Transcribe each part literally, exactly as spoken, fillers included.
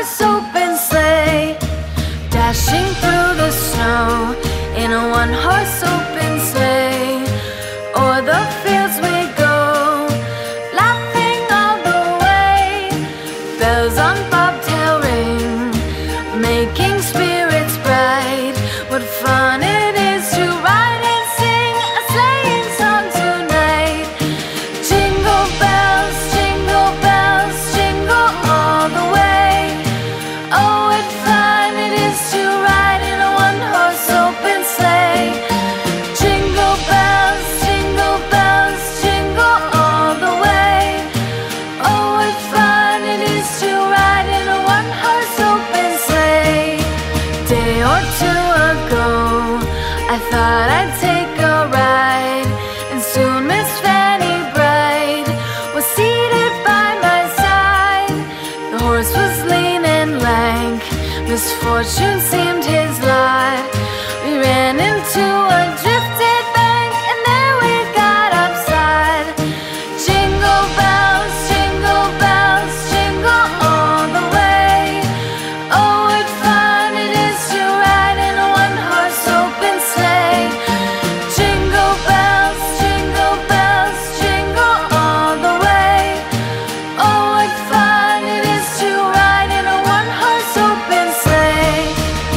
one-horse open sleigh, dashing through the snow in a one-horse open sleigh. O'er the fields we go, laughing all the way. Bells on bobtail ring, making spirits bright. What fun it is to ride and sing a sleighing song tonight. Jingle bells, jingle bells, jingle all the way. Oh, what fun it is to ride in a one-horse open sleigh. Jingle bells, jingle bells, jingle all the way. Oh, what fun it is to ride in a one-horse open sleigh. Day or two ago, I thought I'd take a ride, and soon Miss Fanny Bright was seated by my side. The horse was lean and lank, misfortune seemed his lot. We ran into a drifted bank, and there we got upside. Jingle bells, jingle bells, jingle all the way. Oh, what fun it is to ride in a one-horse open sleigh. Jingle bells, jingle bells, jingle all the way. Oh, what fun it is to ride in a one-horse open sleigh.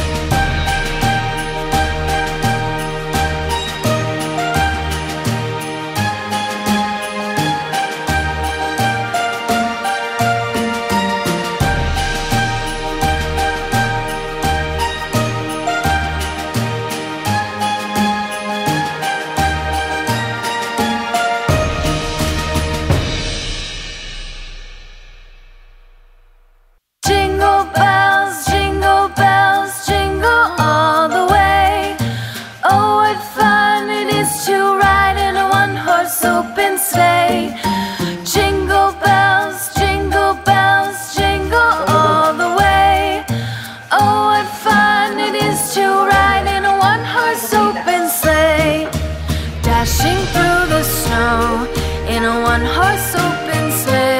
Jingle bells, jingle bells, jingle all the way. Oh, what fun it is to ride in a one-horse open sleigh. Jingle bells, jingle bells, jingle all the way. Oh, what fun it is to ride in a one-horse open sleigh, dashing through the snow in a one-horse open sleigh.